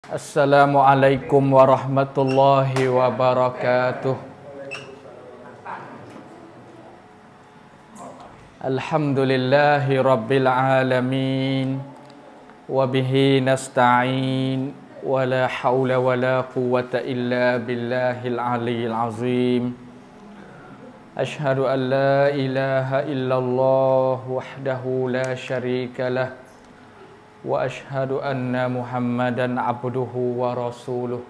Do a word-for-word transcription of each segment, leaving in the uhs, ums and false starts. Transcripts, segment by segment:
Assalamualaikum warahmatullahi wabarakatuh. Alhamdulillahi rabbil alamin. Wabihi nasta'in. Wala hawla wala quwwata illa billahil aliyyil azim. Ashhadu an la ilaha illallah wahdahu la syarika lah. Wa ashhadu anna Muhammadan abduhu wa rasuluh.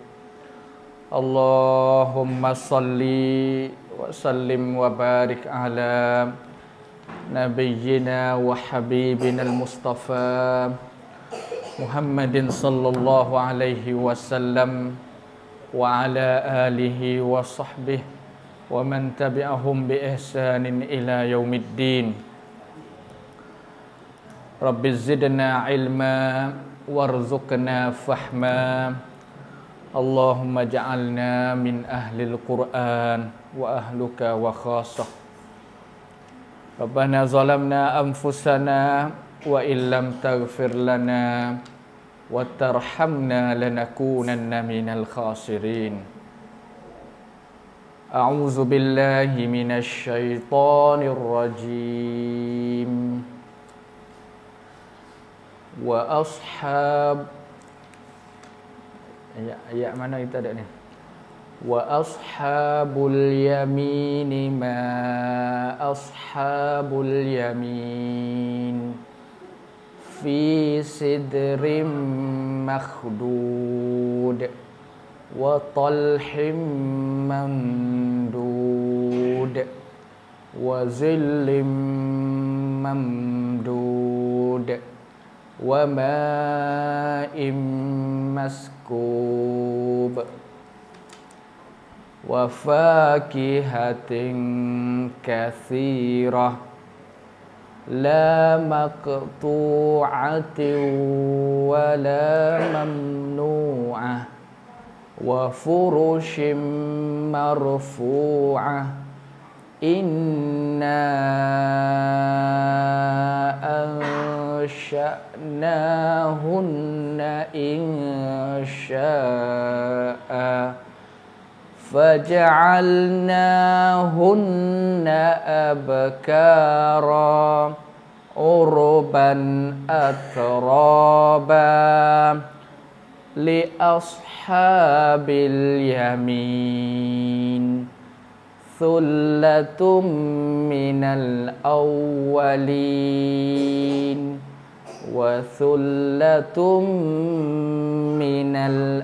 Allahumma salli wa sallim wa barik ala nabiyyina wa habibina al-mustafa Muhammadin sallallahu alaihi wasallam wa ala alihi wa sahbihi wa man tabi'ahum bi ihsanin ila yaumiddin. Rabbi zidna ilma warzuqna fahma. Allahumma ja'alna min ahlil Qur'an wa ahluka wa khasah. Rabbana zalamna anfusana wa illam taghfir lana wa tarhamna lanakunanna minal khasirin. A'udzu billahi minasy syaithanir rajim. Wa ashab ayat, ayat mana kita ada ni? Wa ashabul yamin ma ashabul yamin fi sidrim makhdud wa talhim mamdud wa zillim mamdud wa ma'im maskub wa fakihatin katsirah la maqtu'atin wa la mamnu'ah wa furushin marfu'ah. Inna ansha'nahunna insha'a faja'alnahunna abkara urban atraba li ashabil yamin thullatum minal awwalin wa thullatum minal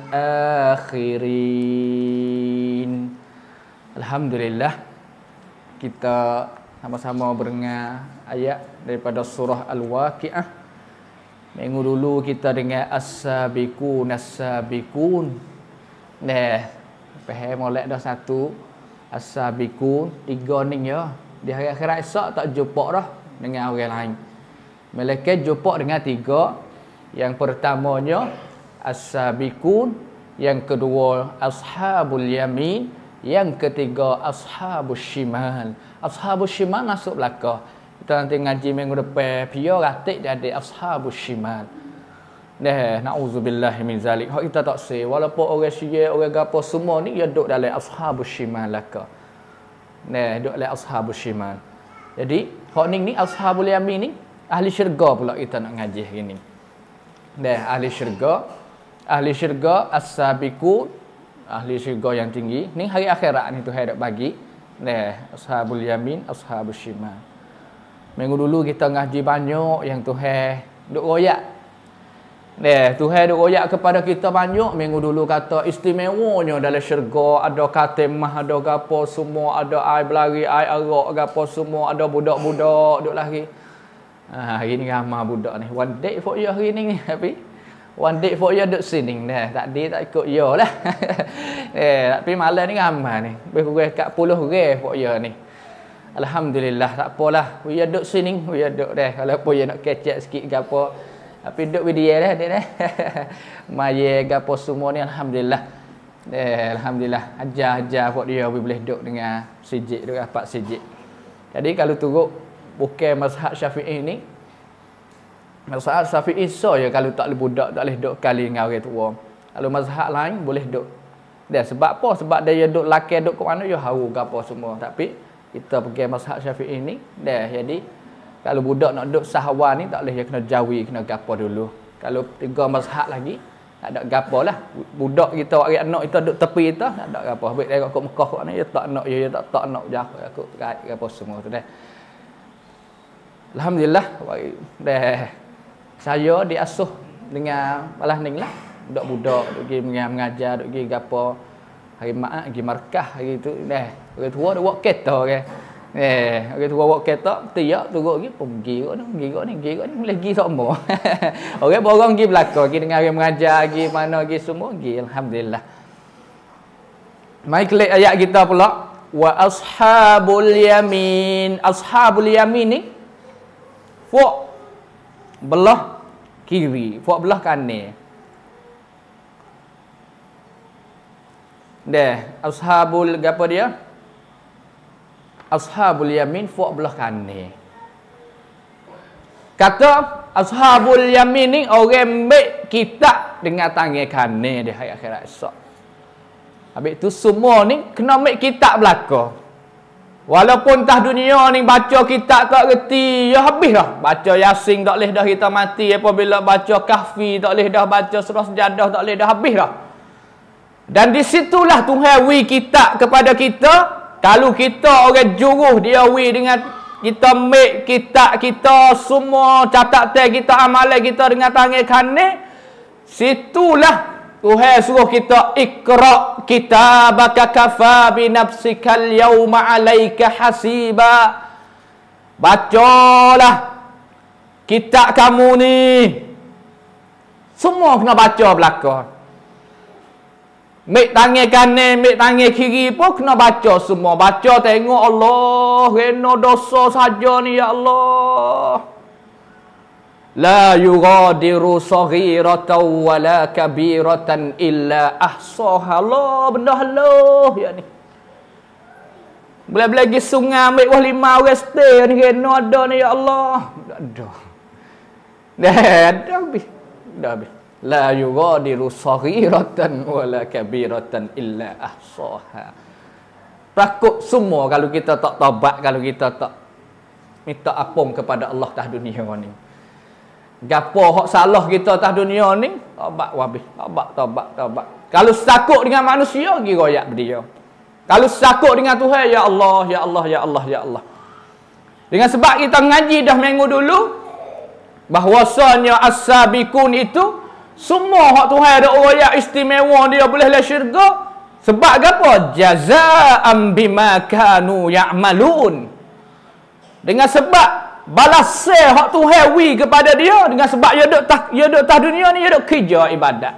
akhirin. Alhamdulillah, kita sama-sama mendengar ayat daripada surah Al-Waqi'ah. Minggu dulu kita dengar as-sabiqun as-sabiqun. Nah, faham molek dah satu. As-sabiqun tiga ni ya. Di hari akhirat esok tak jumpa dah dengan orang lain. Malaikat jumpa dengan tiga. Yang pertamanya as-sabiqun, yang kedua ashabul yamin, yang ketiga ashabus shimal. Ashabus shimal masuk belakang. Kita nanti ngaji minggu depan pia ratik jadi ashabus shimal. Dah, na'udzubillahi min zalik. Hak kita tak say, walaupun orang Syiah, orang gapo semua ni dia duduk dalam ashabus shimal laka. Nah, duduk dalam ashabus shimal. Jadi, hak ni ni ashabul yamin ni ahli syurga pula kita nak ngaji hari ni. Dah, ahli syurga, ahli syurga as-sabiqun, ahli syurga yang tinggi. Ni hari akhirat ni Tuhan dak bagi. Nah, ashabul yamin, ashabus shimal. Minggu dulu kita ngaji banyak yang Tuhan duk royak. Nah, Tuhan duk royak kepada kita banyak. Minggu dulu kata istimewanya dalam syurga ada katimah, ada gapo semua, ada air berlari, air arak gapo semua, ada budak-budak duk lari. Ha, hari ni ramai budak ni. One day for you hari ni tapi one day for you duk sini. Nah, tak dia tak ikut ya lah. Eh, tapi malam ni ramai ni. Lebih kurang kat puluh orang for you ni. Alhamdulillah, tak apalah. We duk sini, we duk dah. Kalau apa you nak kecek sikit gapo. Tapi duduk video dah dia dah. Maya gapo semua ni alhamdulillah. Eh alhamdulillah ajar-ajar buat dia boleh duduk dengan sijik duduk dapat sijik. Jadi kalau turut bukan mazhab Syafi'i ni, mazhab Syafi'i so ya kalau tak boleh budak tak boleh duduk kali dengan orang tua. Kalau mazhab lain boleh duk. Dah sebab apa? Sebab dia duk laki duk ke mana dia haru ke apa semua. Tapi kita pergi mazhab Syafi'i ni dah jadi kalau budak nak duk sahwan ni tak boleh dia kena jawi, kena gapo dulu. Kalau tiga mazhab lagi tak ada gapo lah. Budak kita waris anak kita duk tepi kita tak ada gapo. Habis dia kat Mekah kat mana dia tak nak dia tak tak nak jah aku gaib gapo semua tu dah. Alhamdulillah dah saya diasuh dengan balas ning lah. Budak-budak duk pergi mengajar, duk pergi gapo. Hari Maat pergi markah hari tu dah. Orang tua duk buat kereta ke. Eh, orang tua buat kereta, tiap turut pergi, pun pergi kok ni, pergi kok ni, pergi kok ni, boleh pergi semua. Orang borong pergi belakang, pergi dengan orang mengajar, pergi mana, pergi semua, pergi. Alhamdulillah. Mari klik ayat kita pula. Wa ashabul yamin. Ashabul yamin ni, fuk belah kiri, fuk belah kanan. Dah, ashabul apa dia? Ashabul yamin fuk belah kanan. Kata ashabul yamin ni orang ambil kitab dengan tangan kanan di hari akhirat esok. Habis tu semua ni kena ambil kitab belaka. Walaupun tah dunia ni baca kitab tak reti, ya habis dah. Baca Yasin tak boleh dah kita mati. Apabila baca Kahfi tak boleh dah, baca surah Sejadah tak boleh dah, habis dah. Dan di situlah Tuhan wi kitab kepada kita. Kalau kita orang juruh dia wi dengan kita make kitab kita semua catatan kita amalan kita dengan tangan kanan, situlah Tuhan suruh kita ikra kitabaka kafa bi nafsikal yauma alaika hasiba. Bacalah kitab kamu ni. Semua kena baca belaka. Mek tangan kanan, mek tangan kiri pun kena baca semua. Baca tengok Allah, rena dosa saja ni ya Allah. La yughadiru saghiratan wala kabiratan illa ahsaha. Allah benda haluh ya ni. Bila-bila pergi sungai ambil wah lima orang stay ni rena ada ni ya Allah. Tak ada. Dah ada habis. Dah habis. La yughadiru saghiratan wala kabiratan illa ahsaha. Takut semua kalau kita tak taubat, kalau kita tak minta ampun kepada Allah tah dunia ni. Gapo hak salah kita tah dunia ni, taubat habis. Taubat, taubat, taubat. Kalau takut dengan manusia, pergi royak dia. Kalau takut dengan Tuhan, ya Allah, ya Allah, ya Allah, ya Allah. Dengan sebab kita ngaji dah minggu dulu bahwasanya as-sabiqun itu semua hak Tuhan ada royak istimewa dia boleh le syurga. Sebab apa? Jazaa'an bima kanu ya'malun. Dengan sebab balas hak Tuhan wi kepada dia, dengan sebab dia duk tah dia duk tah dunia ni dia duk kerja ibadat.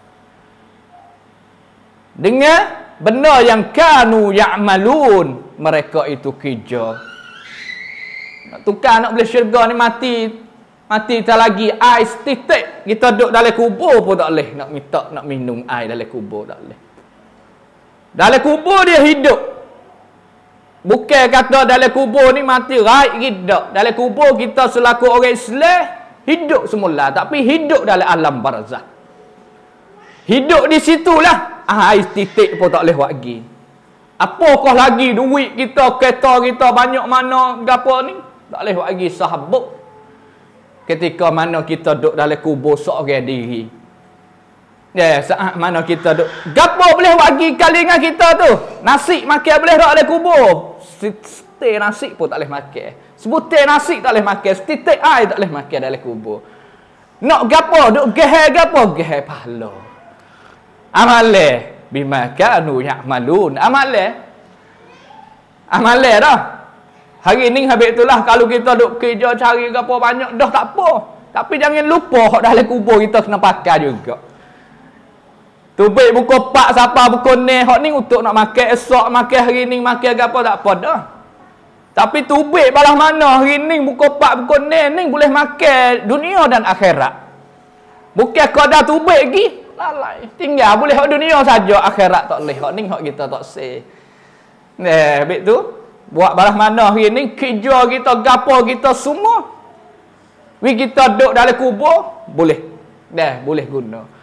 Dengan benda yang kanu ya'malun, mereka itu kerja. Nak tukar nak boleh syurga ni mati mati tak lagi ais titik kita duduk dalam kubur pun tak boleh nak minta nak minum air dalam kubur, tak boleh. Dalam kubur dia hidup. Bukan kata dalam kubur ni mati raib hidup. Dalam kubur kita selaku orang Islam hidup semula, tapi hidup dalam alam barzah. Hidup di situlah ais titik pun tak boleh buat lagi. Apakah lagi duit kita, kereta kita banyak mana gapo ni tak boleh buat lagi sahabuk. Ketika mana kita duduk dalam kubur seorang diri. Ya, yeah, saat mana kita duduk. Gapo boleh bagi kali dengan kita tu? Nasi makan boleh tak dalam kubur? Setir nasi pun tak boleh makan. Sebutir nasi tak boleh makan. Setitik air tak boleh makan dalam kubur. Nak gapo? Duk gehe gapo? Gehe pahala. Amale bima kanu ya'malun. Amale. Amale dah. Hari ni habis itulah kalau kita duk kerja cari gapo banyak dah tak apa. Tapi jangan lupa hak dalam kubur kita kena pakai juga. Tubik buku pak siapa buku ni hak ni untuk nak makan esok, makan hari ni, makan gapo tak apa dah. Tapi tubik balah mana hari ni buku pak buku ni ni boleh makan dunia dan akhirat. Bukan kadar tubik lagi lalai. Tinggal boleh hak dunia saja, akhirat tak boleh. Hak ni hak kita tak say. Nah, habis tu buat balah mana hari ni kerja kita gapo kita semua wi kita duduk dalam kubur boleh dah boleh guna.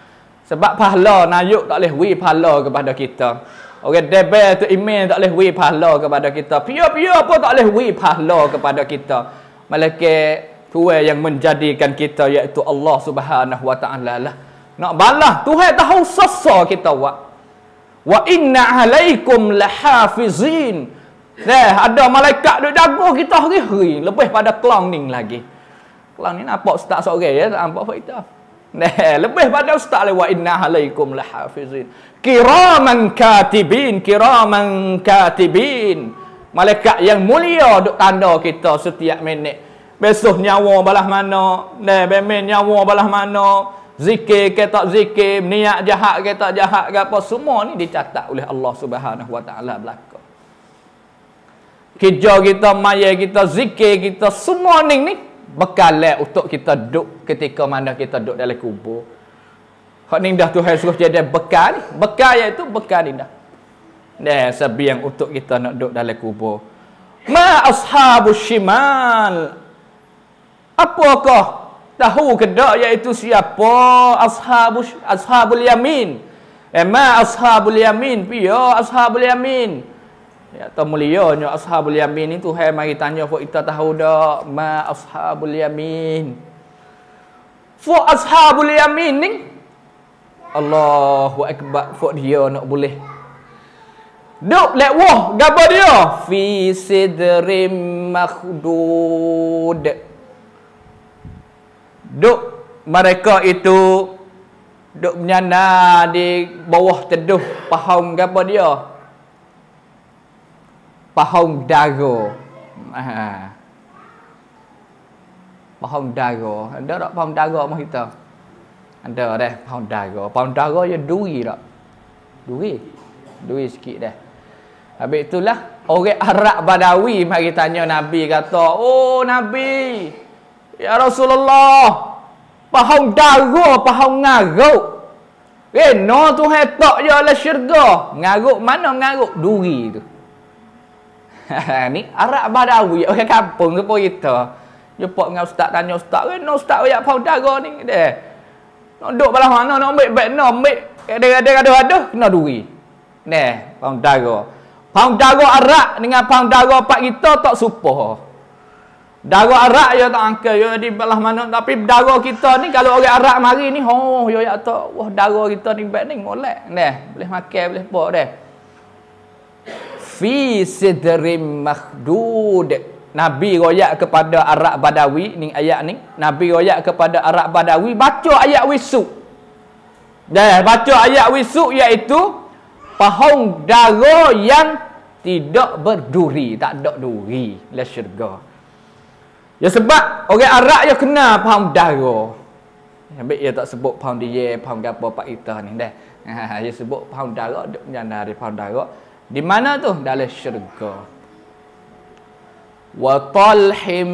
Sebab pahala nayuk tak boleh wi pahala kepada kita. Orang debel tu email tak boleh wi pahala kepada kita. Pia-pia pun tak boleh wi pahala kepada kita. Malaikat Tuhan yang menjadikan kita iaitu Allah Subhanahu wa taala lah. Nak balas Tuhan tahu sasa kita buat. Wa inna alaikum lahafizin. Nah, ada malaikat duk jaga kita hari-hari lebih pada kelang ni lagi. Kelang ni nampak ustaz seorang ya, tak nampak apa kita. Nah, lebih pada ustaz wa inna alaikum lahafizin. Kiraman katibin, kiraman katibin. Malaikat yang mulia duk tanda kita setiap minit. Besok nyawa balah mana, nah, bemen nyawa balah mana, zikir ke tak zikir, niat jahat ke tak jahat ke apa, semua ni dicatat oleh Allah Subhanahu wa taala belaka. Kerja kita, maya kita, zikir kita, semua ni ni bekal untuk kita duduk ketika mana kita duduk dalam kubur. Hak ni dah Tuhan suruh jadi bekal ni. Bekal iaitu bekal ni dah. Dah sebiang untuk kita nak duduk dalam kubur. Ma ashabus shimal. Apakah tahu ke tak iaitu siapa ashabus ashabul yamin? Eh ma ashabul yamin, pia ashabul yamin. Ya tak mulianya ashabul yamin ni Tuhan mari tanya fok kita tahu dak ma ashabul yamin. Fok ashabul yamin ni Allahu akbar, fok dia nak boleh duk lek wah gapo dia fi sidrim makhdud. Duk mereka itu duk menyana di bawah teduh pohon gapo dia? Pohon dago. Ha. Pohon dago. Ada tak pohon dago mah kita? Ada dah pohon dago. Pohon dago ya duri tak? Duri. Duri sikit dah. Habis itulah orang Arab Badawi mari tanya Nabi kata, "Oh Nabi, ya Rasulullah, pohon dago, pohon ngaruk. Eh, no Tuhan tak je lah syurga. Ngaruk mana ngaruk? Duri tu." Ni Arab Badawi, orang kampung ke pun kita. Jumpa dengan ustaz, tanya ustaz, "Eh, no ustaz royak pohon dago ni." Dia. Nak duduk belah mana, nak ambil beg, nak ambil ada-ada kena duri. Nah, pohon dago. Pohon dago Arab dengan pohon dago pak kita tak serupa. Dago Arab ya tak angka ya di belah mana, tapi dago kita ni kalau orang Arab mari ni, oh yo ya tak, wah dago kita ni beg ni molek. Nah, boleh makan, boleh buat dah. Fi sidrim makhdud. Nabi royak kepada Arab Badawi ni ayat ni. Nabi royak kepada Arab Badawi baca ayat wisu. Dah baca ayat wisu iaitu pohon dago yang tidak berduri, tak ada duri la syurga. Ya sebab orang Arab ya kena pohon dago. Ambil dia tak sebut pohon dia, pohon gapo pak kita ni dah. Ha dia sebut pohon dago duk jana dari pohon dago. Di mana tu? Dalam syurga. Wa talhim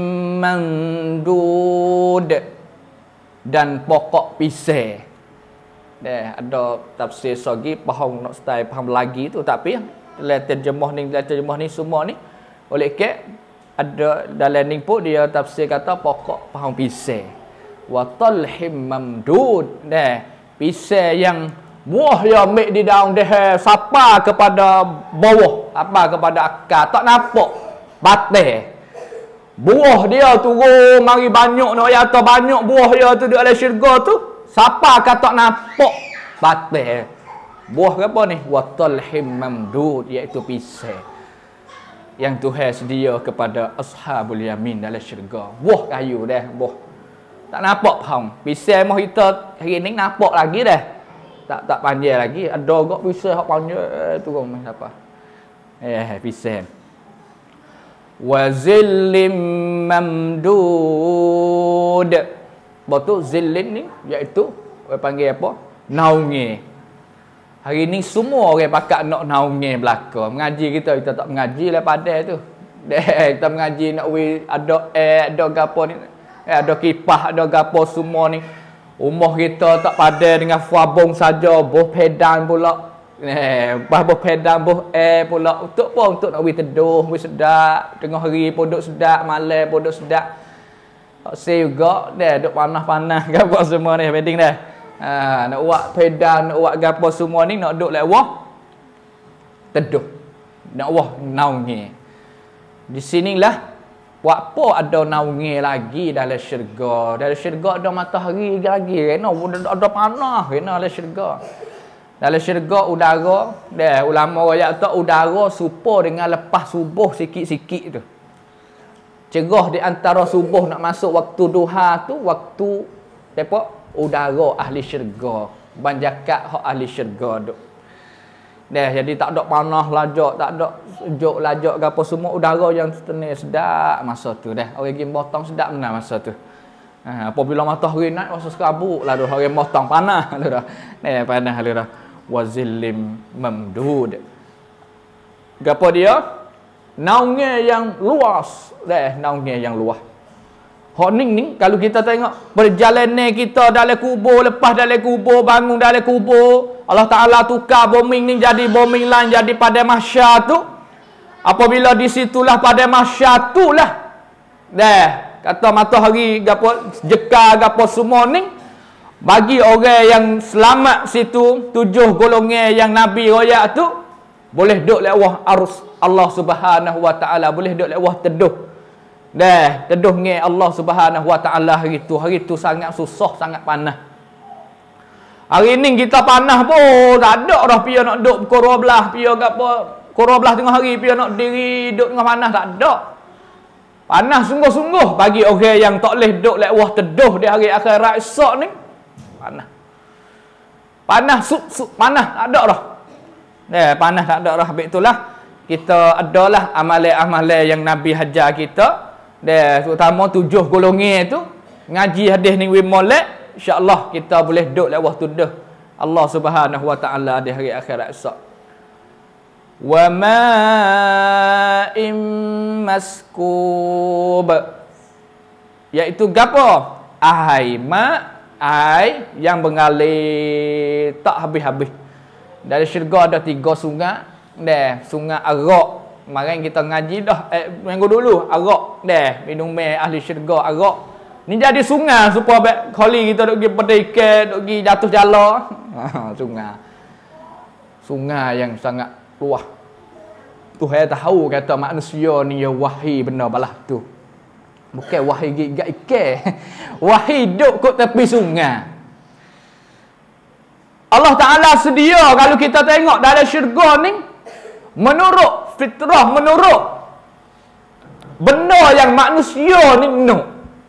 mandud, dan pokok pisang. Dah ada tafsir sagi pohon nak style pohon lagi tu, tapi dalam terjemah ni dalam terjemah ni semua ni oleh ke ada dalam ni pun dia tafsir kata pokok pohon pisang. Wa talhim mamdud. Dah pisang yang buah yang ambil di daun dia sapa kepada bawah, apa kepada akar, tak nampak batal. Buah dia turun mari banyak nak ya atau banyak buah dia tu di dalam syurga tu, siapa kata nampak batal. Buah apa ni? Wa talhim mamdud, iaitu pisang yang Tuhan sedia kepada ashabul yamin dalam syurga. Buah kayu dah, buah. Tak nampak pohon. Pisang mah kita hari ni nampak lagi dah. Tak tak panjang lagi. Ada gak pisang hak panjang tu kau apa? Eh, pisang. Wa zillim mamdud. Betul zillin ni iaitu orang panggil apa? Naungi. Hari ni semua orang pakat nak naungi belaka. Mengaji kita kita tak mengaji lah pada tu. Deh, kita mengaji nak we ada eh ada gapo ni. Eh, ada kipas, ada gapo semua ni. Umah kita tak padan dengan fuabung saja, boh pedang pula. Eh, bah boh pedang, boh air pula. Untuk apa? Untuk nak we teduh, we sedap. Tengah hari pun duk sedap, malam pun duk sedap. Tak say juga, dah duk panas-panas gapo semua ni, pending dah. Ha, nak buat pedan, nak buat gapo semua ni nak duk lewah teduh. Nak wah naungi. Di sinilah buat apa ada naungi lagi dalam syurga. Dalam syurga ada matahari lagi, kena ada panah, kena dalam syurga. Dalam syurga udara, dah ulama royak tak udara serupa dengan lepas subuh sikit-sikit tu. Cerah di antara subuh nak masuk waktu duha tu, waktu depa udara ahli syurga, banjakat hak ahli syurga tu. Dah jadi tak ada panah lajak, tak ada sejuk lajak ke apa semua, udara yang tenang sedap masa tu dah. Orang pergi motong sedap benar masa tu. Ha, apabila matahari naik masa sekabuk lah tu orang motong panah tu dah. Dah panah tu dah. Wazillim mamdud. Gapo dia? Naungan yang luas. Dah naungan yang luas. Hak ning ni kalau kita tengok perjalanan kita dalam kubur, lepas dalam kubur, bangun dalam kubur, Allah Taala tukar bombing ni jadi bombing lain, jadi pada mahsyar tu. Apabila di situlah pada mahsyar tu lah. Dah kata matahari gapo jeka gapo semua ni bagi orang yang selamat situ, tujuh golongan yang Nabi royak tu boleh duduk lewah arus Allah Subhanahu Wa Taala, boleh duduk lewah teduh. Dah, teduh dengan Allah Subhanahu Wa Taala hari tu. Hari tu sangat susah, sangat panas. Hari ni kita panas pun tak ada dah pia nak duduk pukul dua belas, pia gapo pukul dua belas tengah hari pia nak diri duduk tengah panas, tak ada. Panas sungguh-sungguh bagi orang yang tak boleh duduk lewah teduh di hari akhirat esok ni. Panas. Panas sup sup panas tak ada dah. Dah, panas tak ada dah. Habis itulah kita adalah amalan-amalan yang Nabi hajar kita. Dah, terutama tujuh golongan tu ngaji hadis ni wi molek, insya-Allah kita boleh duduk lewat tuduh Allah Subhanahu Wa Taala di hari akhirat esok. Wa ma'im maskub, iaitu gapo? Air, ma, air yang mengalir tak habis-habis. Dari syurga ada tiga sungai. Dah, sungai Arak. Kemarin kita ngaji dah eh, minggu dulu arak dah minum meh ahli syurga arak ni jadi sungai supaya baik kali kita duk pergi pedaikan duk pergi jatuh jala. Ha, sungai sungai yang sangat luas. Tuhan tahu kata manusia ni ya wahai benda balah tu, bukan wahai gigak ikan. Wahai duk kat tepi sungai. Allah Taala sedia kalau kita tengok dalam syurga ni menurut fitrah, menurut benda yang manusia ni nak.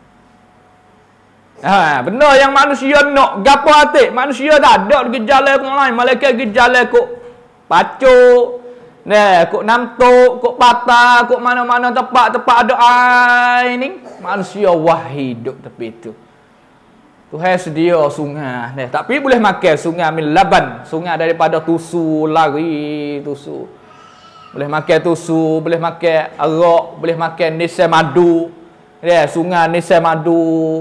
Ha, benda yang manusia nak gapo atik manusia tak ada pergi jalan ke lain, malaikat pergi jalan kok pacuk, nah kok namtuk, kok patah, kok mana-mana tempat-tempat ada air ni, manusia wahid duk tepi tu. Tuhan sedia sungai, nah tapi boleh makan sungai min laban, sungai daripada tusu lari tusu. Boleh makan tusu, boleh makan arak, boleh makan nisai madu. Ya, sungai nisai madu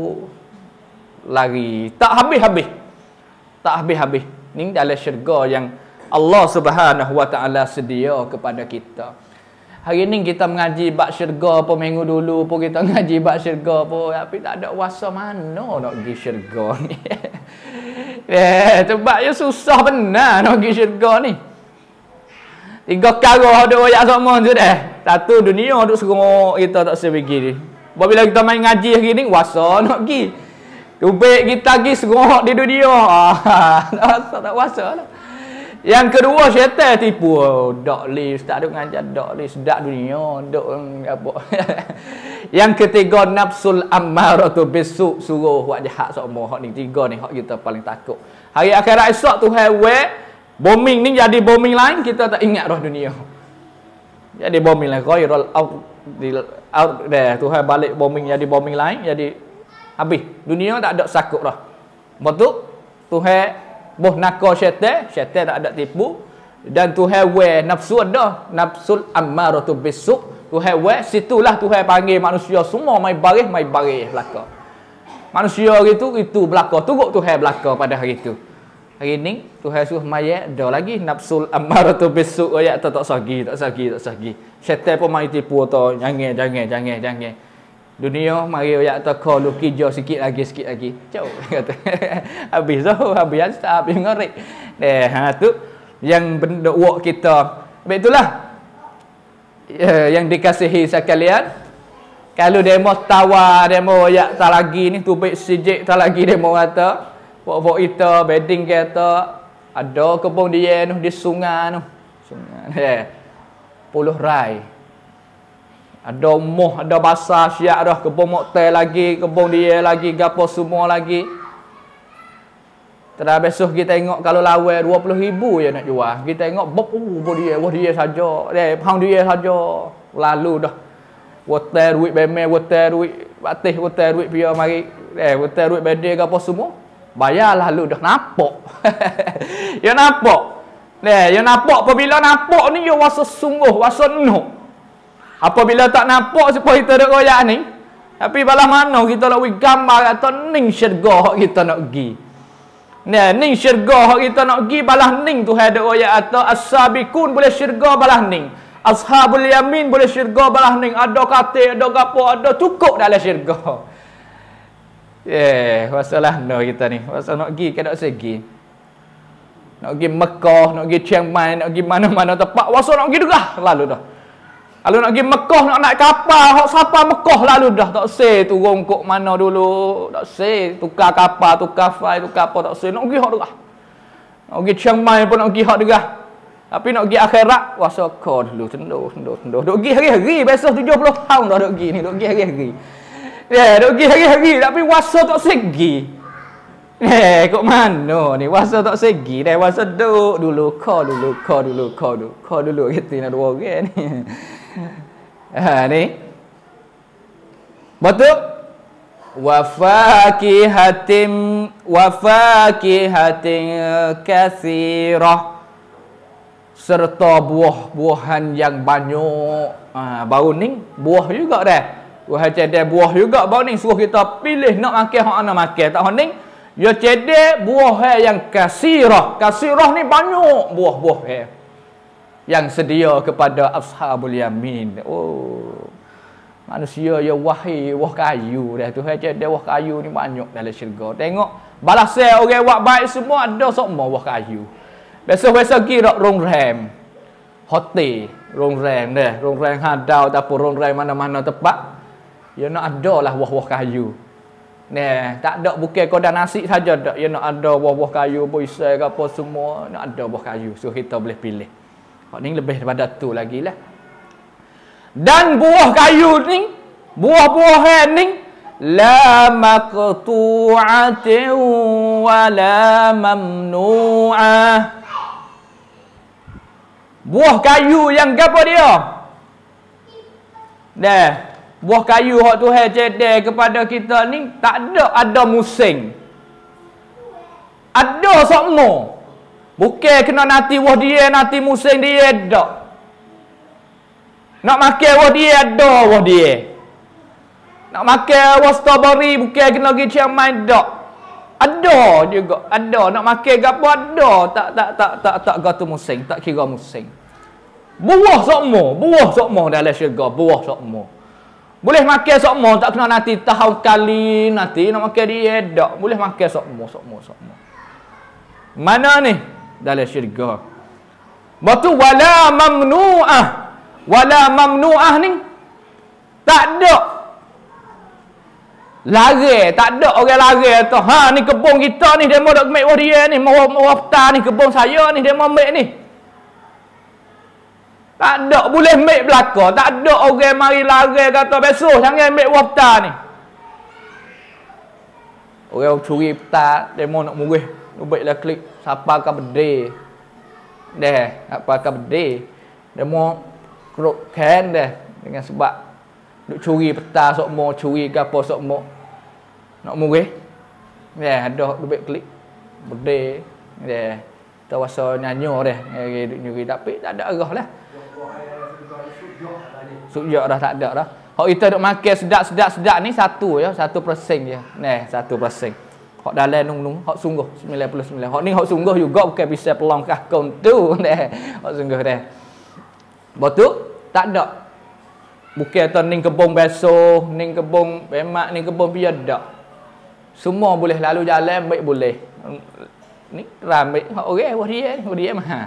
lari. Tak habis-habis. Tak habis-habis. Ini adalah syurga yang Allah Subhanahu Wa Taala sedia kepada kita. Hari ni kita mengaji bab syurga apa minggu dulu pun kita mengaji bab syurga pun, tapi tak ada wasa mana nak pergi syurga ni. Ya, sebab ya susah benar nak pergi syurga ni. Tiga perkara ada royak sama tu dah. Satu, dunia duk serong kita tak usah pergi ni. Apabila kita main ngaji hari ni, wasa nak pergi. Tubik kita pergi serong di dunia. Ah, tak wasa, tak wasa lah. Yang kedua, syaitan tipu. Oh, dak li, ustaz duk ngajar dak li sedap dunia, duk apa. Yang ketiga, nafsul ammaratu bisu, suruh buat jahat semua. Hak ni tiga ni hak kita paling takut. Hari akhirat esok Tuhan wek bombing ni jadi bombing lain, kita tak ingat roh dunia. Jadi bombing lain, ghairul ard dah Tuhan balik bombing jadi bombing lain, jadi habis. Dunia tak ada sakut dah. Betul? Tuhan boh nakal syaitan, syaitan tak ada tipu, dan Tuhan we nafsu ada, nafsul ammaratu bisu. Tuhan we situlah Tuhan panggil manusia semua mai baris mai baris belaka. Manusia itu itu belaka, turut Tuhan belaka pada hari itu. Hari ni Tuhan suruh mayat ada lagi nafsul ammaratu bisu, ayat tak tak sagi, tak sagi, tak sagi. Syaitan pun mai tipu tu, jangan jangan jangan jangan. Dunia mari ayat teko lu kijau sikit lagi sikit lagi. Jauh kata. Habis tu habis start habis ngorek. Deh ha tu yang benda work kita. Begitulah. Ya, yang dikasihi sekalian. Kalau demo tawar demo ayat tak lagi ni tubik sijik tak lagi demo kata. Pok-pok kita bedding kata ada kebun dia tu di sungai tu. Sungai. Eh. Puluh rai. Ada moh, ada basah siap dah, kebun motel lagi, kebun dia lagi, gapo semua lagi. Terus besok kita tengok kalau lawan dua puluh ribu je nak jual. Kita tengok bob oh boh dia, boh dia saja. Eh, pound dia saja. Lalu dah. Hotel duit bemel, hotel duit batis, hotel duit pia mari. Eh, hotel duit bedil gapo semua. Bayar lalu dah nampak. Ya nampak. Eh, ya nampak apabila nampak ni ya wasa sungguh, wasa nuh. Apabila tak nampak supaya kita duk royak ni, tapi balah mana kita nak pergi gambar atau ning syurga hak kita nak pergi. Nah, ning syurga hak kita nak pergi balah ning tu ada royak atau as-sabiqun boleh syurga balah ning. Ashabul yamin boleh syurga balah ning. Ada kata, ada gapo, ada cukup dalam syurga. Eh, masalah no kita ni. Pasal nak pergi ke nak segi. Nak pergi Mekah, nak pergi Chiang Mai, nak pergi mana-mana tempat, wasa nak pergi dah lalu dah. Kalau nak pergi Mekah, nak naik kapal, hok siapa Mekah lalu dah. Tak say turun kok mana dulu. Tak say tukar kapal, tukar fly, tukar apa, tak say. Nak pergi hok dah. Nak pergi Chiang Mai pun nak pergi hok dah. Tapi nak pergi akhirat, wasa kau dulu. Tenduh, tenduh, tenduh. Duk pergi hari-hari. Besok tujuh puluh tahun dah duk pergi ni. Duk pergi hari-hari. Ya, duk pergi hari-hari. Tapi wasa tak segi. Eh, kok mana ni? Wasa tak segi. Dah wasa duk dulu. Kau dulu, kau dulu, kau dulu. Kau dulu. Kita nak dua orang ni. Ha ni. Betul? Wa fakihatin wa fakihatin katsirah. Serta buah-buahan yang banyak. Ha, baru ni buah juga dah. Buah cedek buah juga baru ni suruh kita pilih nak makan hak ana makan. Tak hak ni ya cedek buah yang katsirah. Katsirah ni banyak buah-buah eh. Yang sedia kepada ashabul yamin. Oh. Manusia ya wahi, wah kayu dah tu. Haja dia wah kayu ni banyak dalam syurga. Tengok balasai orang buat baik semua ada semua wah kayu. Besok-besok kira rongrem. Hotel, rongrem dah, rongrem hadau ataupun rongrem mana-mana tempat. Ya nak ada lah wah-wah kayu. Nah, tak ada bukan kodan nasi saja dak. Ya nak ada wah-wah kayu, boisai ke apa semua, nak ada buah kayu. So kita boleh pilih. Hak ni lebih daripada tu lagi lah. Dan buah kayu ni, buah-buahan ni la maqtu'atin wa la mamnu'ah. Buah kayu yang gapo dia? Dah, buah kayu hak Tuhan cedek kepada kita ni tak ada ada musim. Ada semua. Bukan kena nanti wah dia, nanti musim dia tak. Nak makan wah dia ada wah dia. Nak makan wah strawberry bukan kena pergi Chiang Mai tak. Ada juga, ada. Nak makan gapo ada, tak tak tak tak tak gatu musim, tak kira musim. Buah semua, buah semua dalam syurga, buah semua. Boleh makan semua, tak kena nanti tahun kali nanti nak makan dia tak. Boleh makan semua, semua, semua. Mana ni? Dalam syurga. Batu wala mamnu'ah. Wala mamnu'ah ni tak ada lari, tak ada orang lari tu. Ha ni kebun kita ni demo dak mek dia ni, mau mau ni kebun saya ni demo mek ni. Tak ada boleh mek belaka, tak ada orang mari lari kata besok jangan mek wafta ni. Orang curi peta demo nak murih, ubeklah klik siapa ka bede. Deh, apa ka bede. Demo krok kan dah dengan sebab duk curi peta sokmo, curi gapo sokmo. Nak murih. Ya, ada dubik klik. Bede. Ya. Tawasa nyanyo dah. Ya, duk nyuri tapi tak ada arah lah. Sujak dah tak ada dah. Hak kita duk makan sedap-sedap-sedap ni satu ya, satu persen je. Nah, satu persen. Hak dalam nung-nung, hak sungguh sembilan puluh sembilan. Hak ni hak sungguh juga bukan bisa pelong kahkon tu. Nah, hak sungguh dah. Betul? Tak ada. Bukan tu ning kebun beso, ning kebun bemak, ning kebun biar dak. Semua boleh lalu jalan baik boleh. Ni ramai orang wah dia ni, wah dia mah.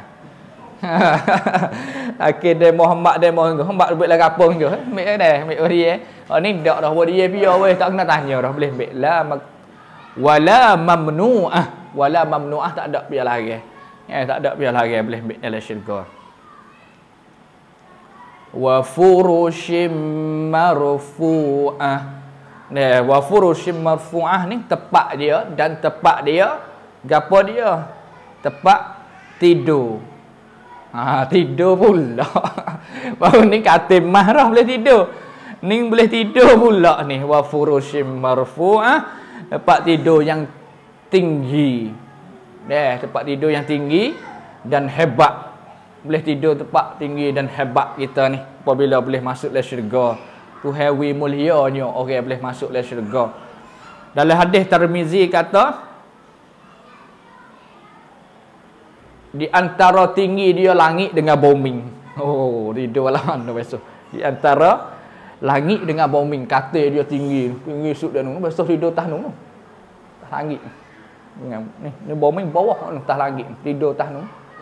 Akhir dia Muhammad dia Muhammad buat lah kapung je. Mek dah, mek wah dia. Oh ni dak dah wah dia biar weh tak kena tanya dah boleh mek la wala mamnu'ah, wala mamnu'ah tak ada biar lagi. Eh tak ada biar lagi boleh mek dalam syurga. Wa furushim marfu'ah. Nah, wa furushim marfu'ah ni tepat dia dan tepat dia gapo dia? Tepat tidur. Ha, tidur pula. Baru ni kata marah boleh tidur. Ni boleh tidur pula ni. Wa furushim marfu'ah, tempat tidur yang tinggi. Nah, tempat tidur yang tinggi dan hebat. Boleh tidur tempat tinggi dan hebat kita ni apabila boleh masuk dalam syurga. Tu hewi mulianya orang boleh masuk dalam syurga. Dalam hadis Tirmizi kata di antara tinggi dia langit dengan bumi. Oh, tidur lah mana besok. Di antara langit dengan bumi kata dia tinggi, tinggi sud dan nu besok tidur atas nu. Atas langit. Dengan ni, ni bumi bawah nu atas langit, tidur atas nu.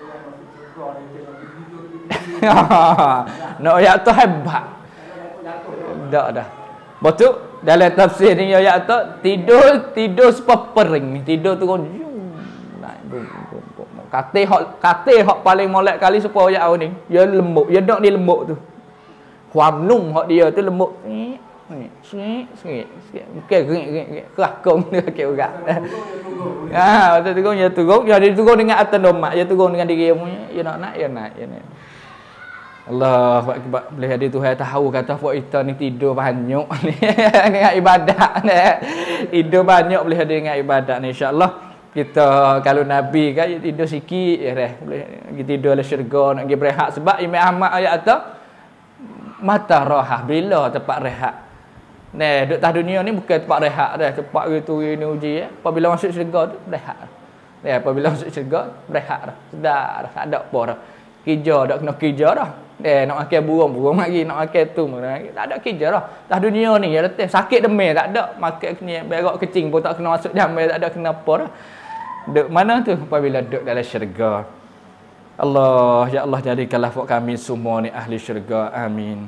Nak ayat tu hebat. Dak dah. Betul dalam tafsir ni ayat tu tidur tidur sepepering ni, tidur tu kon naik kate hak kate hak paling molek kali supaya ayat ni. Dia lembut, dia dak ni lembut tu. Huamnung hak dia tu lembut. Ni sikit sikit sikit. Bukan gering-gering kerakong dia ke urat. Ha, betul turun dia turun, dia turun dengan atas domak, dia turun dengan diri dia punya, dia nak naik, dia naik, dia naik. Allahu akbar. Boleh ada Tuhan tahu kata buat kita ni tidur banyak ni dengan ibadat ni. Tidur banyak boleh ada dengan ibadat ni insya-Allah. Kita kalau Nabi kan tidur sikit je dah. Boleh pergi tidur dalam syurga nak pergi berehat sebab Imam Ahmad ayat kata mata rahah bila tempat rehat. Nah, duduk atas dunia ni bukan tempat rehat dah, tempat gitu ini uji ya. Apabila masuk syurga tu berehat. Ya, apabila masuk syurga berehat dah. Sudah dah, tak ada apa dah. Kerja dak kena kerja dah. Eh nak makan burung-burung lagi, nak makan tu lagi. Tak ada kerja dah. Atas dunia ni ya letih sakit demam tak ada. Makan kena berak kecing pun tak kena masuk jamai, tak ada kena apa dah. Duk mana tu apabila duk dalam syurga. Allah, ya Allah jadikanlah buat kami semua ni ahli syurga. Amin.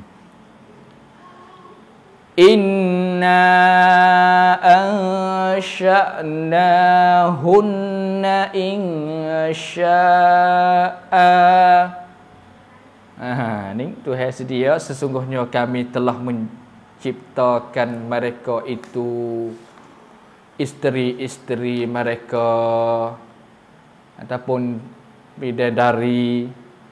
Inna ansha'nahunna insya'a. Ha, ni Tuhan sedia sesungguhnya kami telah menciptakan mereka itu isteri-isteri mereka ataupun bidadari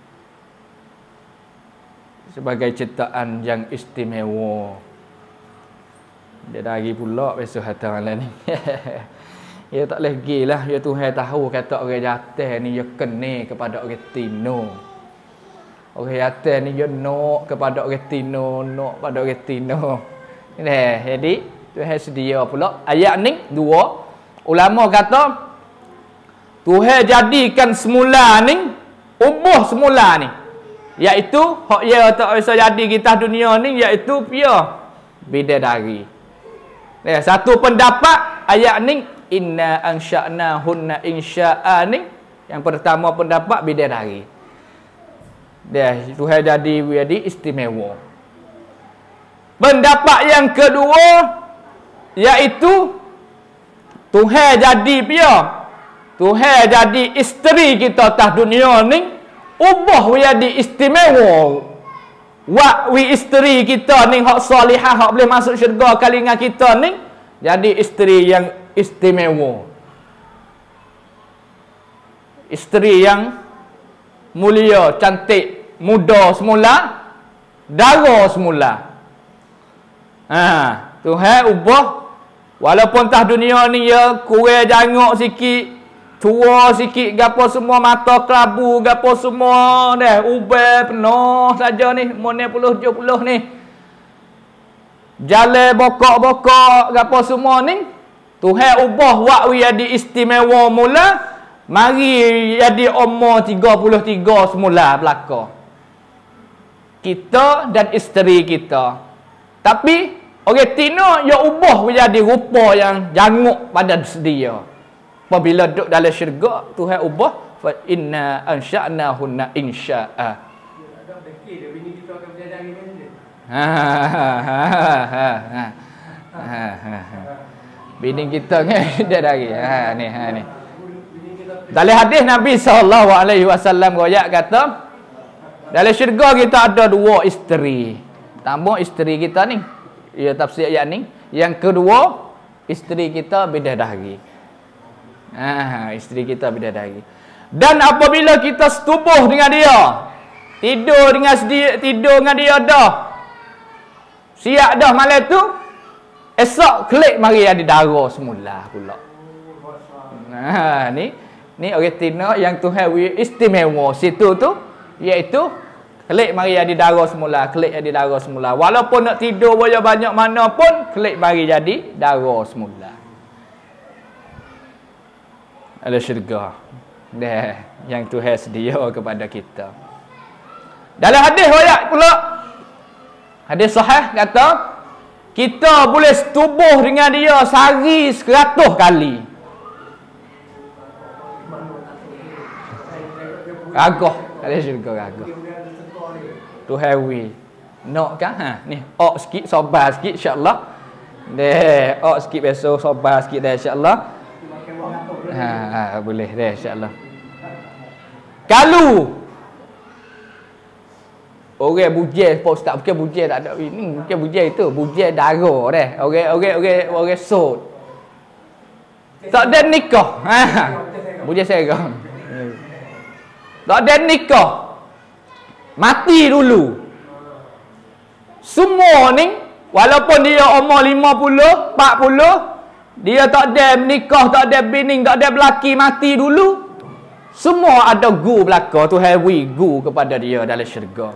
sebagai ciptaan yang istimewa. Dia dari pula besok hati malam ni. Ya tak lagi lah. Ya Tuhan tahu kata orang jatuh ni dia kena kepada orang tino. Orang jatuh ni dia nak kepada orang tino, nak pada orang tino. Nah, jadi Tuhan sedia pula. Ayat ni dua. Ulama kata Tuhan jadikan semula ni ubah semula ni. Iaitu hak ya tak bisa jadi kita dunia ni iaitu pia bidadari. Ya, satu pendapat ayat ni inna ansha'nahunna insya'a ni. Yang pertama pendapat bidadari. Dia Tuhan jadi jadi istimewa. Pendapat yang kedua iaitu Tuhan jadi pia. Tuhan jadi isteri kita atas dunia ni ubah jadi istimewa. Wa wi isteri kita ni hak solihah hak boleh masuk syurga kali dengan kita ni jadi isteri yang istimewa. Isteri yang mulia, cantik, muda semula, dara semula. Ha, Tuhan ubah walaupun tah dunia ni ya kurang jangok sikit, tua sikit, gapo semua mata kelabu, gapo semua dah ubah penuh saja ni, moneh puluh tujuh puluh ni. Jalan bokok-bokok gapo semua ni, Tuhan ubah wak jadi istimewa mula, mari jadi umur tiga puluh tiga semula belaka. kita dan isteri kita. Tapi orang Tino dia ubah menjadi rupa yang janguk pada sedia. Apabila duduk dalam syurga, Tuhan ubah fa inna ansha'nahunna insya'a. Ada fikir dia bini kita akan berjaya dengan dia. Ha ha ha ha. Ha ha ha. Bini kita ni dia dari. Ha ni ha ni. Dalam hadis Nabi sallallahu alaihi wasallam royak kata, dalam syurga kita ada dua isteri. Pertama isteri kita ni, ya tafsir ayat ni. Yang kedua, isteri kita bidadari. Ah, isteri kita bidadari. Dan apabila kita setubuh dengan dia, tidur dengan dia, tidur dengan dia dah. Siap dah malam tu, esok klik mari ada darah semula pula. Nah, ni ni orang Tino yang Tuhan istimewa situ tu, iaitu klik mari jadi darah semula, klik jadi darah semula. Walaupun nak tidur banyak-banyak mana pun, klik mari jadi darah semula. Ada syurga. Dah yang Tuhan sedia kepada kita. Dalam hadis riwayat pula, hadis sahih kata, kita boleh setubuh dengan dia sehari seratus kali. Ragah. Ada syurga ragah. Tu heavy. Nak kan? Ha, ni ok sikit, sabar sikit insya-Allah. Deh, ok sikit besok, sabar sikit dah insya-Allah. Ha, ha boleh dah insya-Allah. Kalau orang bujel, Pak Ustaz, bukan bujel tak ada ini, bukan bujel itu, bujel darah dah. Orang orang orang orang sod. Tak ada nikah. Ha. Bujel serang. Tak ada nikah. Mati dulu. Semua ni, walaupun dia umur lima puluh, empat puluh, dia tak ada menikah, tak ada bini, tak ada belaki, mati dulu. Semua ada gu belaka. Tu heavy gu kepada dia dalam syurga.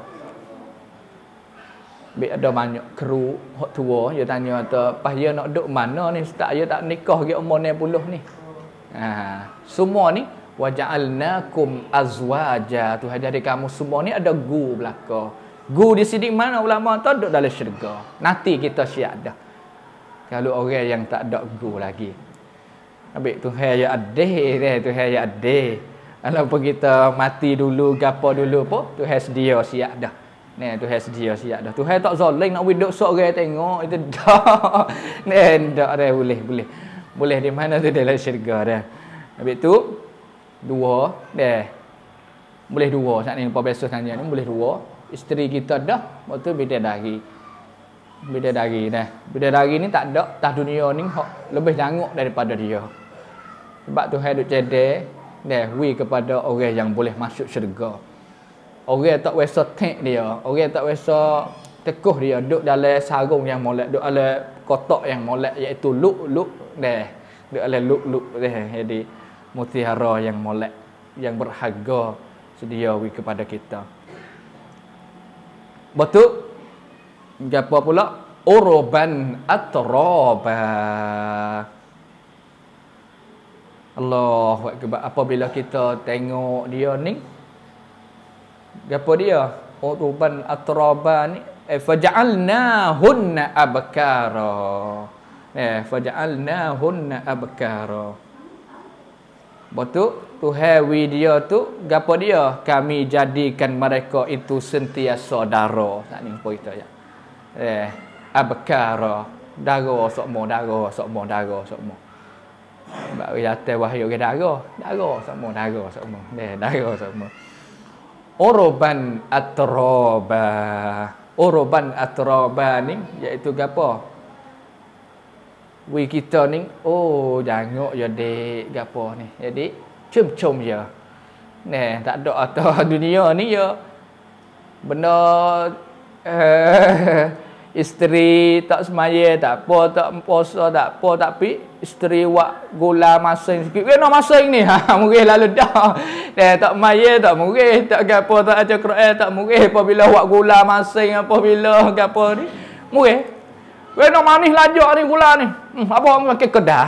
Bik ada banyak kru hak tua, dia tanya tu, "Pas dia nak duduk mana ni ustaz? Dia tak nikah lagi umur enam puluh ni." Ha, semua ni waja'alnakum azwaja. Tuhan jadi kamu semua ni ada gu belaka. Gu di sini mana ulama tu duduk dalam syurga. Nanti kita siap dah. Kalau orang yang tak ada gu lagi. Habis Tuhan ya adeh deh, Tuhan ya adeh. Walaupun kita mati dulu, gapo dulu pun Tuhan sedia siap dah. Ni Tuhan sedia siap dah. Tuhan tak zalim nak widuk sok orang tengok itu dah. Ni ndak dah boleh, boleh. Boleh di mana tu dalam syurga dah. Habis tu dua dah. Boleh dua saat ni apa biasa tanya ni boleh dua. Isteri kita dah, waktu bidadari. Bidadari dah. Bidadari ni tak ada tah dunia ni hak lebih janguk daripada dia. Sebab Tuhan duk cedek dah wi kepada orang yang boleh masuk syurga. Orang tak wesa tek dia, orang tak wesa tekuh dia duduk dalam sarung yang molek, duduk dalam kotak yang molek iaitu luk-luk dah. Duduk dalam luk-luk dah. Jadi mutiara yang molek, yang berharga sedia wi kepada kita. Betul? Apa pula? Urban atraba. Allahu akbar. Apabila kita tengok dia ni, apa dia? Urban atraba ni, eh, faja'alnahunna abkara. Eh, faja'alnahunna abkara. Betul? Tuhan wi dia tu, gapo dia? Kami jadikan mereka itu sentiasa dara. Tak ni apa kita ya. Eh, abkara. Dara sokmo, dara sokmo, dara sokmo. Sebab dia atas wahyu ke dara. Dara sokmo, dara sokmo. Eh, dara sokmo. Urban atraba. Urban atraba ni iaitu gapo? Wi kita ni, oh janguk je dek gapo ni. Jadi cum-cum je. Nah, tak ada atas dunia ni ya. Benda uh, isteri tak semaya, tak apa, tak puasa, tak apa, tapi isteri wak gula masing sikit. Kena masing ni. Ha, murih lalu dah. Nah, tak semaya, tak murih, tak gapo, tak ajar Quran, tak murih. Apabila wak gula masing, apabila gapo ni, murih. Kena manis lajak ni gula ni. Hmm, apa makan kedah.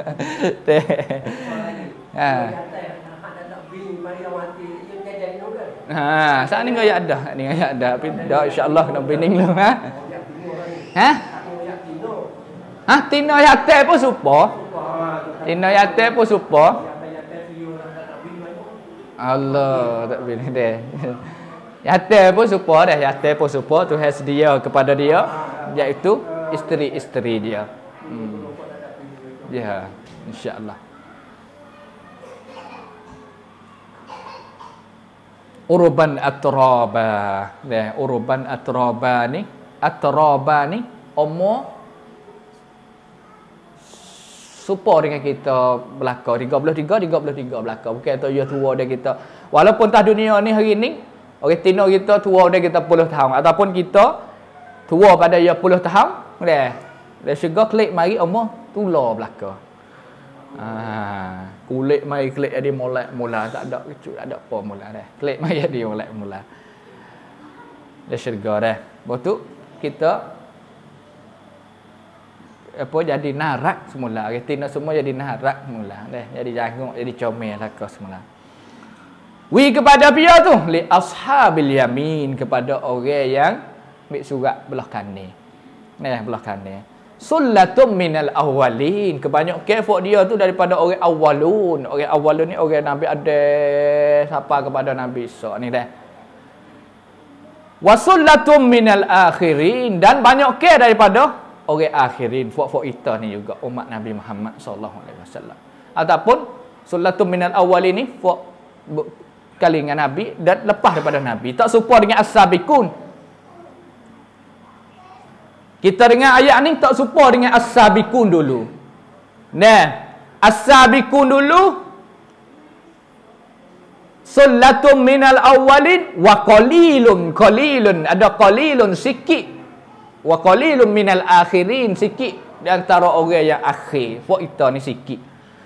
Ha. Ha, saat ni ayat dah, ni ayat dah. Tapi dah insya-Allah kena bening lu ha. Ha? Ha, tino yate pun supo. Tino yate pun supo. Allah, tak bening deh. Yate pun supo deh, yate pun supo tu has dia kepada dia iaitu isteri-isteri dia. Hmm. Ya, insya-Allah. Urban atraba. Nah, urban atraba ni, atraba ni umur supaya dengan kita belaka tiga puluh tiga tiga puluh tiga belaka. Bukan tu dia tua dia kita. Walaupun tah dunia ni hari ni orang tino kita tua dia kita puluh tahun ataupun kita tua pada dia puluh tahun, dah. Dah syurga klik mari umur tula belaka. Ah, kulit mai klik jadi molek mula tak ada kecut tak ada apa mula dah. Klik mai jadi molek mula. Dah syurga dah. Lepas tu kita apa jadi narak semula. Retina semua jadi narak semula dah. Jadi janggut, jadi comel laka semula. Wi kepada dia tu li ashabil yamin, kepada orang yang ambil surat belah kanan. Nah, belah kanan. Sullatum minal awwalin, kebanyak kefok dia tu daripada orang awalun. Orang awalun ni orang Nabi ada siapa kepada Nabi Isa ni dah. Wa sullatum minal akhirin, dan banyak ke daripada orang akhirin. Fok-fok kita ni juga umat Nabi Muhammad sallallahu alaihi wasallam. Ataupun sullatum minal awwalin ni fok kali dengan Nabi dan lepas daripada Nabi. Tak serupa dengan as-sabiqun. Kita dengar ayat ni tak serupa dengan as-sabiqun dulu. Nah, as-sabiqun dulu sullatum minal awwalin wa qalilun, qalilun ada qalilun sikit, wa qalilun minal akhirin sikit di antara orang yang akhir. Fok kita ni sikit.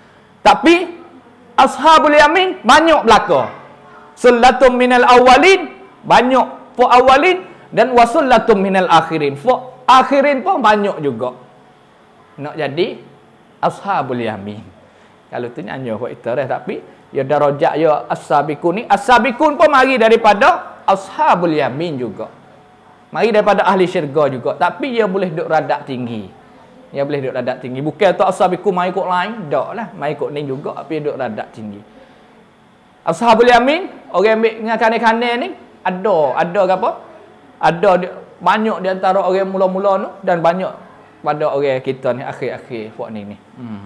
Tapi ashabul yamin banyak belaka. Sullatum minal awwalin banyak fok awalin, dan wasullatum minal akhirin fok akhirin pun banyak juga. Nak jadi ashabul yamin. Kalau tu nyanyi buat itu dah, tapi ya darajat ya as-sabiqun ni, as-sabiqun pun mari daripada ashabul yamin juga. Mari daripada ahli syurga juga, tapi dia boleh duduk radak tinggi. Dia boleh duduk radak tinggi. Bukan tu as-sabiqun mari kok lain, taklah, mari kok ni juga tapi duduk radak tinggi. Ashabul yamin, orang ambil dengan kanan-kanan ni ada, ada ke apa? Ada banyak di antara orang mula-mula tu, dan banyak pada orang kita ni akhir-akhir buat ni ni. Hmm.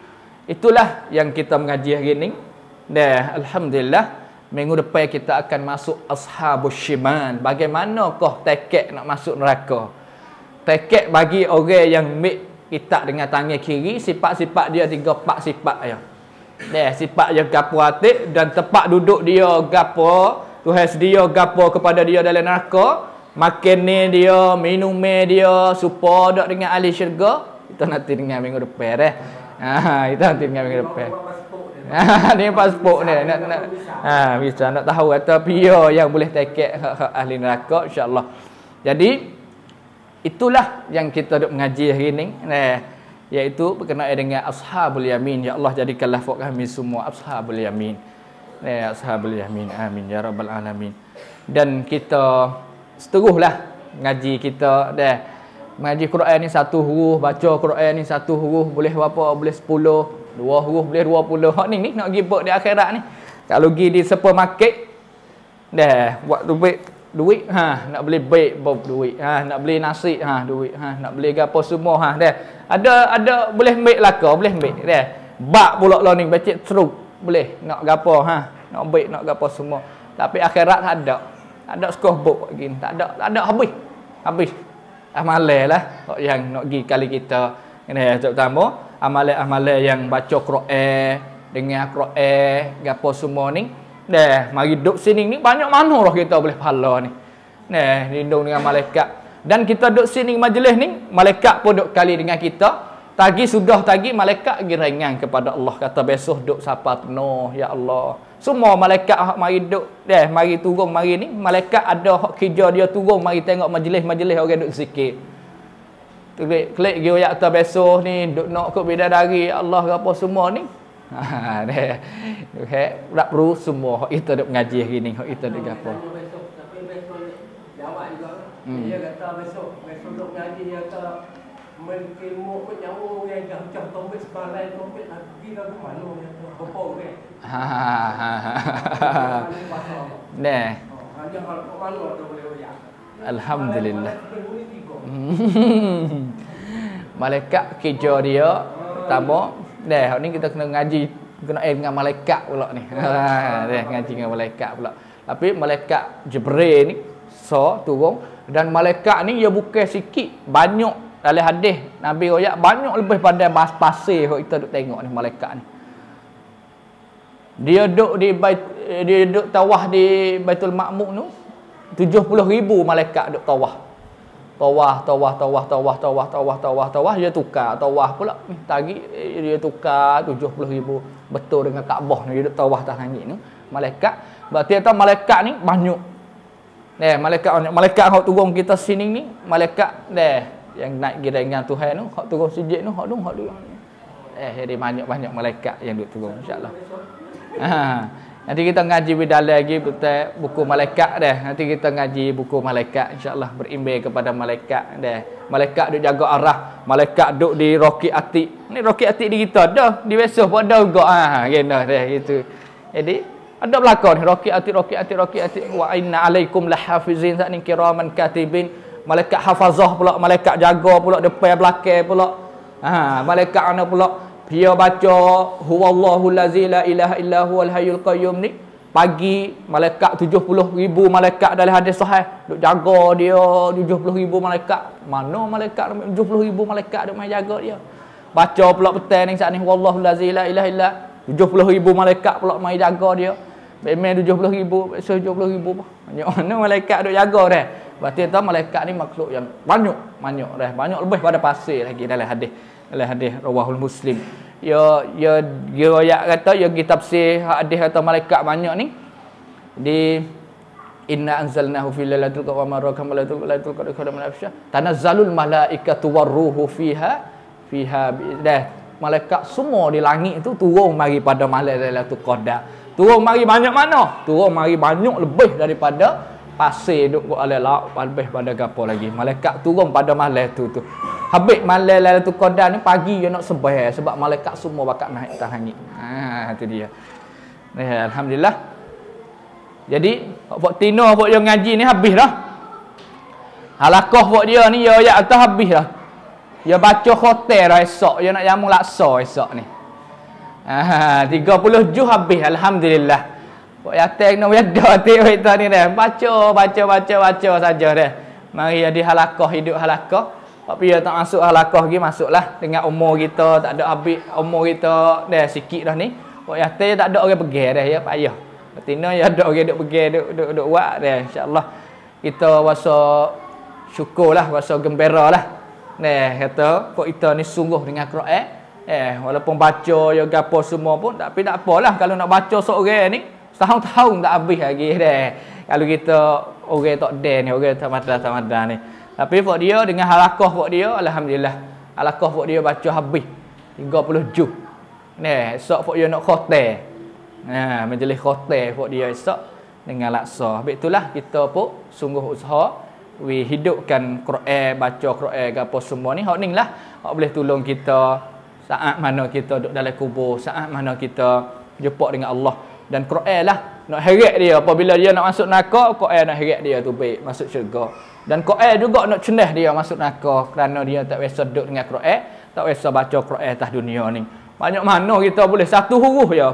Itulah yang kita mengaji hari ni. Dah, alhamdulillah minggu depan kita akan masuk ashabus shimal. Bagaimanakah tekek nak masuk neraka? Tekek bagi orang yang ambil kitab dengan tangan kiri, sifat-sifat dia tiga empat sifat ya. Dah, sifat dia gapo atik, dan tempat duduk dia gapo, Tuhan dia gapo kepada dia dalam neraka. Makan ni dia, minum dia, supaya dak dengan ahli syurga. Kita nanti dengan minggu depan dah. Ha, kita nanti dengan minggu depan. Ha, ni pasport ni nak nak ha bisa nak tahu kata pia yang boleh tekek ahli neraka insya-Allah. Jadi itulah yang kita duk mengaji hari ni, nah, iaitu berkenaan dengan ashabul yamin. Ya Allah jadikanlah fok kami semua ashabul yamin. Nah, ashabul yamin. Amin ya rabbal alamin. Dan kita seteruslah ngaji kita dah. Mengaji Quran ni satu huruf, baca Quran ni satu huruf boleh berapa? Boleh sepuluh, dua huruf boleh dua puluh. Hak ni ni nak pergi buat di akhirat ni. Kalau pergi di supermarket dah buat duit, duit ha, nak beli baik bob duit, ha, nak beli nasi ha, duit, ha, nak beli gapo semua ha dah. Ada ada boleh ambil laka, boleh ambil dah. Bak pula lah ni becek teruk, boleh nak gapo ha, nak baik nak gapo semua. Tapi akhirat tak ada. Tak ada scoreboard begini, tak ada, tak ada habis. Habis. Amalan lah yang nak pergi kali kita ni, terutama amalan-amalan yang baca Quran, dengar Quran, gapo semua ni. Dah, mari duduk sini ni banyak mana lah kita boleh pahala ni. Nah, lindung dengan malaikat. Dan kita duduk sini majlis ni, malaikat pun duduk kali dengan kita. Tagi sudah tagi malaikat lagi ringan kepada Allah. Kata besok duduk siapa penuh, ya Allah. Semua malaikat hak mari duduk, dah mari turun mari ni, malaikat ada hak kerja dia turun mari tengok majlis-majlis orang duduk sikit. Klik klik dia ayat atas besok ni duduk nak ke bidadari Allah ke apa semua ni. Ha deh. He, tak perlu semua hak kita duk mengaji hari ni, hak kita duk gapo. Tapi besok jawab juga. Dia kata besok, besok duk mengaji dia kata Melkimu pun nyawa yang jauh-jauh tombek sebalai tombek lagi dah ke mana yang berpau ke. Ha ha ha. Nah. Hanya kalau ke mana tu boleh bayar. Alhamdulillah. Malaikat kerja dia pertama, dah ni kita kena ngaji kena eh dengan malaikat pula ni. Ha, dah ngaji dengan malaikat pula. Tapi malaikat Jibril ni so turun dan malaikat ni dia bukan sikit, banyak. Dalam hadis Nabi royak banyak lebih pada bas pasir kalau kita duk tengok ni malaikat ni. Dia duduk di bait dia duduk tawaf di Baitul Ma'mur tu tujuh puluh ribu malaikat duk tawaf. Tawaf, tawaf, tawaf, tawaf, tawaf, tawaf, tawaf, tawaf dia tukar tawaf pula ni tadi dia tukar tujuh puluh ribu betul dengan Kaabah ni dia duk tawaf atas langit ni malaikat. Berarti kata malaikat ni banyak. Nah, malaikat malaikat hak turun kita sini ni malaikat dah yang naik gira dengan Tuhan tu hak turun sujud tu hak tu hak tu eh jadi banyak-banyak malaikat yang duk turun insya-Allah. Ha nanti kita ngaji bidal lagi betul buku malaikat dah. Nanti kita ngaji buku malaikat insya-Allah berimbang kepada malaikat dah. Malaikat duk jaga arah, malaikat duk di roki atik. Ni roki atik di kita dah, di besok pun ada juga ha kena dah gitu. Jadi ada belakang ni roki atik roki atik roki atik wa inna alaikum lahafizin sa'nin kiraman katibin. Malaikat hafazah pula, malaikat jaga pula depan belakang pula. Ha, malaikat ana pula dia baca huwallahu allazi la ilaha illa huwal hayyul qayyum ni. Pagi malaikat tujuh puluh ribu malaikat dalam hadis sahih duk jaga dia tujuh puluh ribu malaikat. Mana malaikat tujuh puluh ribu malaikat duk mai jaga dia. Baca pula petang ni saat ni huwallahu allazi la ilaha illa tujuh puluh ribu malaikat pula mai jaga dia. Memang tujuh puluh ribu, tujuh puluh ribu. Banyak mana malaikat duk jaga dah. Berarti tu malaikat ni makhluk yang banyak, banyak dah, banyak lebih pada pasir lagi dalam hadis. Dalam hadis rawahul Muslim. Ya ya dia royak kata ya kita tafsir hadis kata malaikat banyak ni di inna anzalnahu fi lailatul qadr wa ma adraka ma lailatul qadr khairum min alf syahr tanazzalul malaikatu warruhu fiha fiha dah malaikat semua di langit tu turun mari pada malam lailatul qadar. Turun mari banyak mana? Turun mari banyak lebih daripada pasir duk oleh laut lebih pada gapo lagi. Malaikat turun pada malam tu tu. Habis malam Lailatul Qadar ni pagi dia nak sembahyang sebab malaikat semua bakal naik atas langit. Ha tu dia. Nah, alhamdulillah. Jadi buat tino buat dia ngaji ni habis dah. Halaqah buat dia ni ya ya atas habis dah. Dia baca khotel dah esok, dia nak jamu laksa esok ni. Ha tiga puluh juz habis alhamdulillah. Buat yatim nak ada hati kita ni dah. Baca baca baca baca saja dah. Mari jadi halaqah hidup halaqah. Tapi dia tak masuk halaqah lagi masuklah dengan umur kita tak ada habis umur kita dah sikit dah ni. Buat yatim tak ada orang pergi dah ya payah. Betina ya ada orang duk pergi duk duk duk buat dah insya-Allah. Kita rasa syukurlah, rasa gembiralah. Nah kata kok kita ni sungguh dengan Quran. Eh walaupun baca ya gapo semua pun tapi tak apalah kalau nak baca seorang ni setahun-tahun tak habis lagi dah. Kalau kita orang tak den ni, orang tamadar-tamadar ni. Tapi buat dia dengan halaqah buat dia alhamdulillah. Halaqah buat dia baca habis tiga puluh juz. Nah, esok buat dia nak khotel. Nah, majlis khotel buat dia esok dengan laksa. Habis itulah kita pun sungguh usaha we hidupkan Quran, baca Quran gapo semua ni hak ning lah hak boleh tolong kita saat mana kita duduk dalam kubur, saat mana kita jumpa dengan Allah. Dan Quran lah nak heret dia apabila dia nak masuk neraka, Quran nak heret dia tu baik masuk syurga. Dan Quran juga nak cenah dia masuk neraka kerana dia tak biasa duduk dengan Quran, tak biasa baca Quran atas dunia ni. Banyak mana kita boleh satu huruf ya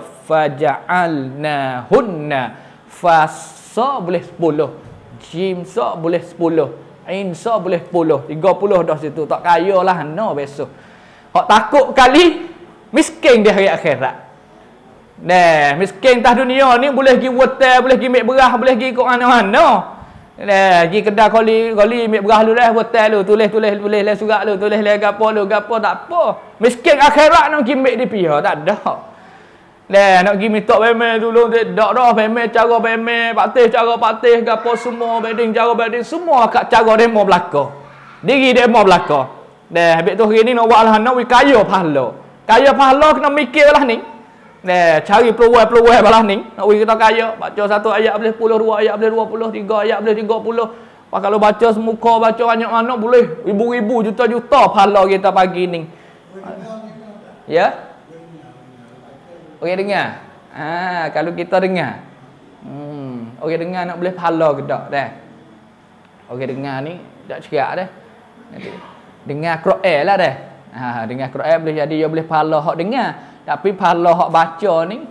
faja'alnahunna fasa boleh sepuluh, jim sa boleh sepuluh, ain sa boleh sepuluh, tiga puluh dah situ tak kaya lah no besok. Hak takut kali miskin di hari akhirat. Nah, miskin tah dunia ni boleh pergi hotel, boleh pergi mek berah, boleh pergi ke mana-mana. Nah, pergi kedai koli, koli mek berah lu dah hotel lu, tulis-tulis tulis le surat lu, tulis le gapo lu, gapo tak apa. Miskin akhirat nak pergi mek di pihak tak ada. Nah, nak pergi minta payment dulu tak dah payment cara payment, patih cara patih gapo semua, bedding cara bedding semua kat cara demo belaka. Diri demo belaka. Nah, habis tu hari ni nak buat lah nak wi kaya pahala. Kaya pahala kena mikirlah ni. Nah, cari peluang-peluang balas ni. Nak bagi kita kaya, baca satu ayat boleh sepuluh, dua ayat boleh dua puluh, tiga ayat boleh tiga puluh. Pak kalau baca semuka, baca banyak mana boleh ribu-ribu, juta-juta pahala kita pagi ni. Ya? Okey dengar. Ah, kalau kita dengar. Hmm, okey dengar nak boleh pahala ke tak dah. Okey dengar ni tak cerak dah. Dengar Quran lah dah. Ha, dengar Quran boleh jadi dia boleh pahala hak dengar. Tapi pahala hak baca ni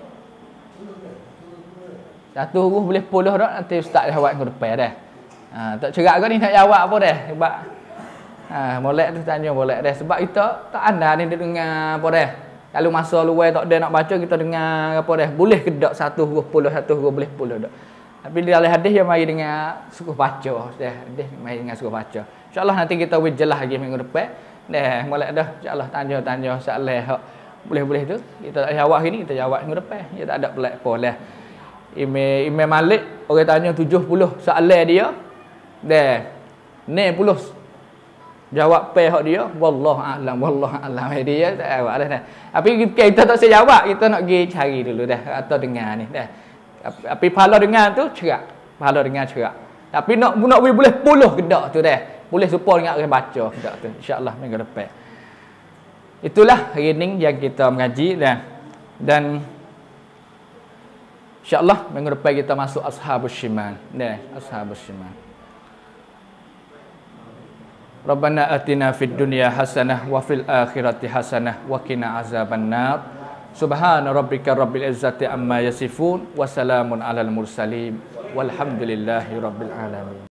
satu huruf boleh sepuluh dah, nanti ustaz jawab ke depan dah. Ha, tak cerak ke ni nak jawab apa dah. Sebab ha, molek tu tanya molek dah. Sebab kita tak anda ni dengar apa dah. Kalau masa luar tak ada nak baca, kita dengar apa dah. Boleh ke tak satu huruf sepuluh, satu huruf boleh sepuluh dah. Tapi dalam hadis dia mari dengar suruh baca. Dah, hadis mari dengar suruh baca. InsyaAllah nanti kita boleh jelas lagi minggu depan. Dah, molek dah. InsyaAllah tanya-tanya soalan hak boleh-boleh tu. Kita tak jawab hari ni, kita jawab minggu depan. Dia tak ada pelik apa lah. Imam Imam Malik orang tanya tujuh puluh soalan dia. Dah. enam puluh jawab pe hak dia, wallahu a'lam, wallahu a'lam dia tak jawab dah. Tapi kita tak saya jawab, kita nak pergi cari dulu dah atau dengar ni dah. Tapi pahala dengar tu cerak. Pahala dengar cerak. Tapi nak nak boleh sepuluh ke tak tu dah. Boleh supaya ingat orang baca ke tak tu. Insya-Allah minggu depan. Itulah hari ni yang kita mengaji dah. Dan insya-Allah minggu depan kita masuk Ashabus Shimal. Dah, Ashabus Shimal. Rabbana atina fid dunya hasanah wa fil akhirati hasanah wa qina azabannar. Subhana rabbika rabbil izzati amma yasifun wa salamun alal mursalin walhamdulillahi rabbil alamin.